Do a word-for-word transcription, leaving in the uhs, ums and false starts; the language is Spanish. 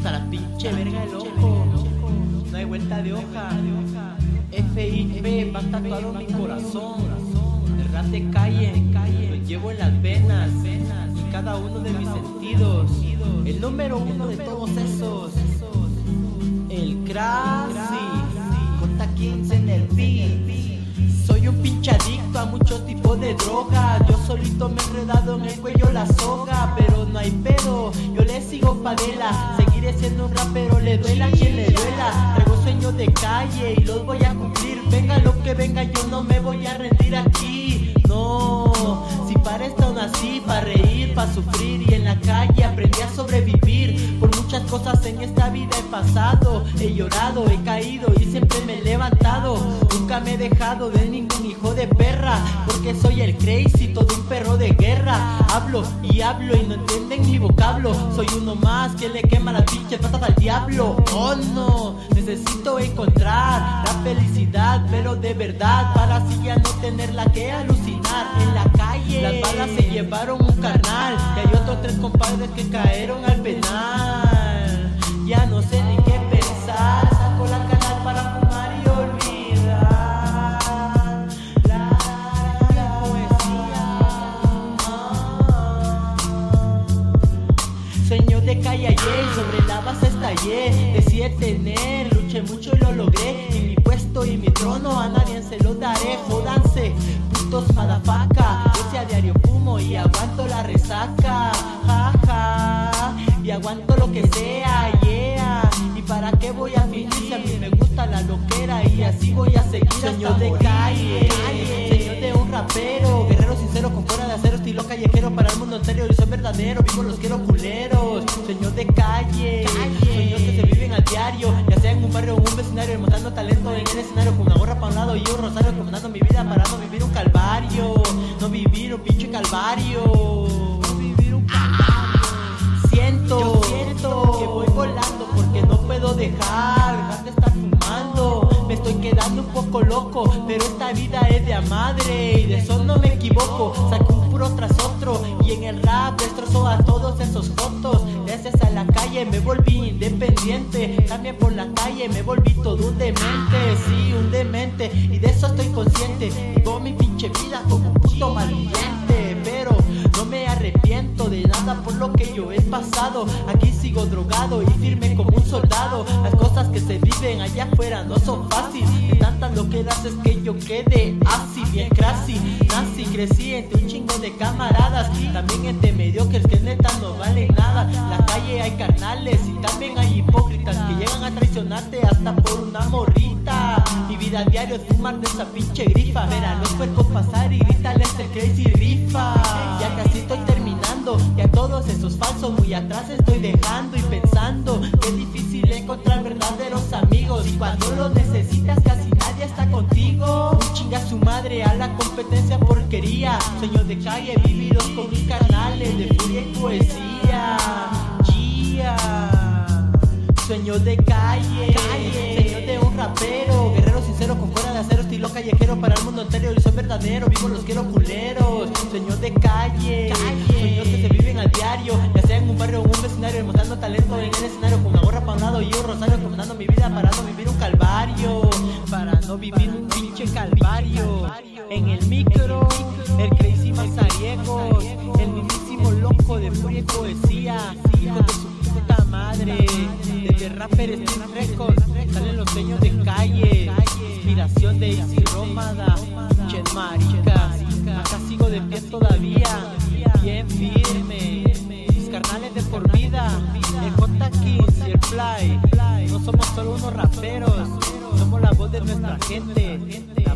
hasta la pinche verga del ojo. No hay vuelta de hoja. F I P va tatuado en mi corazón. El rap de calle lo llevo en las venas y cada uno de mis sentidos. El número uno de todos esos, el Crazy, J quince en el beat. Soy un pinche adicto a muchos tipos de droga. Yo solito me he enredado en el cuello la soga, pero no hay pedo, yo le sigo padela. Seguiré siendo un rapero, le duela a quien le duela. Traigo sueños de calle y los voy a cumplir. Venga lo que venga, yo no me voy a rendir aquí. No, si para esto nací, para reír, para sufrir. Y en la calle aprendí a sobrevivir. Por muchas cosas en esta vida he pasado, he llorado, he caído y siempre me he levantado. Nunca me he dejado de ningún hijo de perra, porque soy el Crazy, todo un perro de guerra. Hablo y hablo y no entienden mi vocablo. Soy uno más que le quema las pinches patas al diablo. Oh no, necesito encontrar la felicidad, pero de verdad, para así ya no tenerla que alucinar. En la calle las balas se llevaron un carnal y hay otros tres compadres que cayeron al penal. Ya no sé ni qué pensar, saco la canal para fumar y olvidar la, la poesía. Sueño de calle ayer, sobre la base estallé. Decidí tener, luché mucho y lo logré. Y mi puesto y mi trono a nadie se lo daré. Jódanse, putos madafaca. Yo si a diario fumo y aguanto la resaca, ja, ja, y aguanto lo que sea, yeah. Y para qué voy a fingir si a mí me gusta la loquera, y así voy a seguir. Señor de calle, señor de un rapero, guerrero sincero con fuera de acero, estilo callejero para el mundo entero. Y soy verdadero, vivo los quiero culeros. Señor de calle, sueños que se viven al diario, ya sea en un barrio o un vecindario, mostrando talento en el escenario, con una gorra pa' un lado y un rosario, comandando mi vida para no vivir un calvario, no vivir un pinche calvario, no vivir un calvario. Siento, yo siento que voy volando porque no puedo dejar, dejar de estar fumando. Me estoy quedando un poco loco, pero esta vida es de a madre y de eso no me equivoco. Saco un puro tras otro y en el rap destrozo a todos esos fotos. Gracias a la calle me volví independiente, también por la calle me volví todo un demente. Sí, un demente, y de eso estoy consciente. Vivo mi pinche vida como un puto malviviente, pero no me arrepiento de nada por lo que yo he pasado. Aquí sigo drogado y firme como un soldado. Las cosas que se viven allá afuera no son fáciles. De tantas loqueras es que yo quedé así, bien crazy. Nací, crecí entre un chingo de camaradas, también entre mediocres que neta no valen nada. En la calle hay carnales y también hay hipócritas que llegan a traicionarte hasta por una morrita. Mi vida a diario es fumar de esa pinche grifa, ver a los cuerpos pasar y gritarles el Crazy rifa. Ya casi estoy terminando, y a todos esos falsos muy atrás estoy dejando y pensando que es difícil encontrar verdaderos amigos, y cuando los necesitas casi nadie está contigo. Un chinga a su madre a la competencia porquería. Sueños de calle vividos con mis carnales de furia y poesía, yeah. Sueños de calle, calle, sueños de un rapero, guerrero sincero con fuera de acero, estilo callejero para el mundo entero. Y soy verdadero, vivo los quiero culeros. Sueños de calle, calle, sueños que se viven al diario, ya sea en un barrio o un vecindario, mostrando talento en el escenario, con una gorra pa' un lado y un rosario, comandando mi vida para no vivir un calvario, para no vivir un pinche calvario. En el micro, el Crazy Mazariegos, el mismísimo loco de furia y poesía, hijo de su puta madre. Desde Rapper Street Records salen los sueños de calle, inspiración de Easy Rómada, pinches maricas. Acá sigo de pie todavía, bien firme. Mis carnales de por vida, el J quince y el Fly. No somos solo unos raperos, somos la voz de nuestra gente.